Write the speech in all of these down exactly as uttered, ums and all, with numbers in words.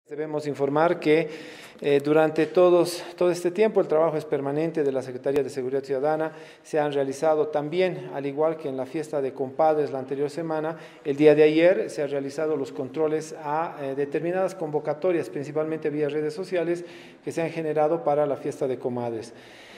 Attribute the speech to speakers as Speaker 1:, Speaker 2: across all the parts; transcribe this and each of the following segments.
Speaker 1: Debemos informar que eh, durante todos, todo este tiempo el trabajo es permanente de la Secretaría de Seguridad Ciudadana. Se han realizado también, al igual que en la fiesta de compadres la anterior semana, el día de ayer se han realizado los controles a eh, determinadas convocatorias, principalmente vía redes sociales, que se han generado para la fiesta de comadres.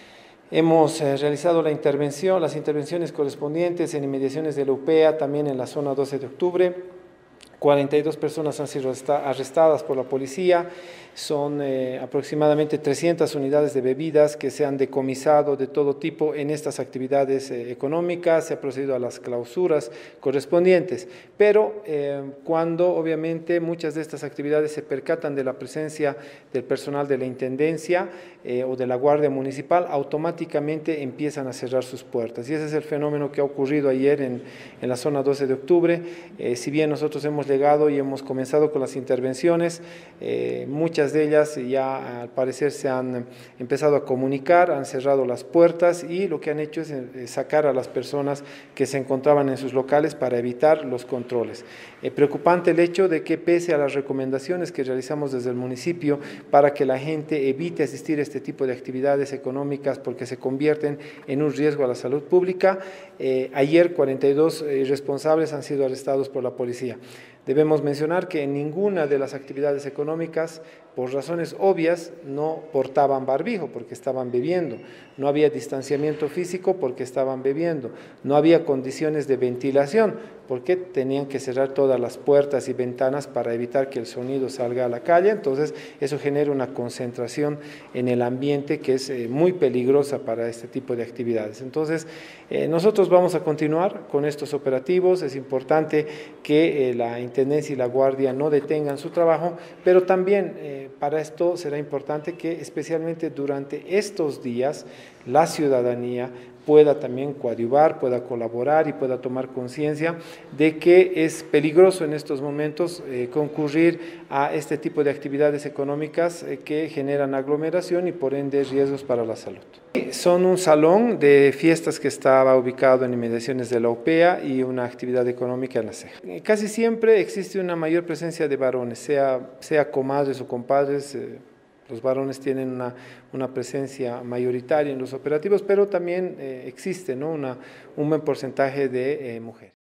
Speaker 1: Hemos eh, realizado la intervención, las intervenciones correspondientes en inmediaciones de la U P E A, también en la zona doce de octubre. cuarenta y dos personas han sido arrestadas por la policía, son eh, aproximadamente trescientas unidades de bebidas que se han decomisado de todo tipo en estas actividades eh, económicas. Se ha procedido a las clausuras correspondientes, pero eh, cuando obviamente muchas de estas actividades se percatan de la presencia del personal de la Intendencia eh, o de la Guardia Municipal, automáticamente empiezan a cerrar sus puertas, y ese es el fenómeno que ha ocurrido ayer en, en la zona doce de octubre. Eh, si bien nosotros hemos llegado y hemos comenzado con las intervenciones, eh, muchas de ellas ya al parecer se han empezado a comunicar, han cerrado las puertas y lo que han hecho es sacar a las personas que se encontraban en sus locales para evitar los controles. Eh, preocupante el hecho de que, pese a las recomendaciones que realizamos desde el municipio para que la gente evite asistir a este tipo de actividades económicas porque se convierten en un riesgo a la salud pública, eh, ayer cuarenta y dos eh, responsables han sido arrestados por la policía. Debemos mencionar que en ninguna de las actividades económicas, por razones obvias, no portaban barbijo porque estaban bebiendo, no había distanciamiento físico porque estaban bebiendo, no había condiciones de ventilación porque tenían que cerrar todas las puertas y ventanas para evitar que el sonido salga a la calle. Entonces eso genera una concentración en el ambiente que es eh, muy peligrosa para este tipo de actividades. Entonces eh, nosotros vamos a continuar con estos operativos. Es importante que eh, la Intendencia y la Guardia no detengan su trabajo, pero también eh, para esto será importante que especialmente durante estos días la ciudadanía pueda también coadyuvar, pueda colaborar y pueda tomar conciencia de que es peligroso en estos momentos eh, concurrir a este tipo de actividades económicas eh, que generan aglomeración y por ende riesgos para la salud. Son un salón de fiestas que estaba ubicado en inmediaciones de la U P E A y una actividad económica en la ceja. Casi siempre existe una mayor presencia de varones, sea, sea comadres o compadres. Eh, Los varones tienen una, una presencia mayoritaria en los operativos, pero también eh, existe, ¿no? una, un buen porcentaje de eh, mujeres.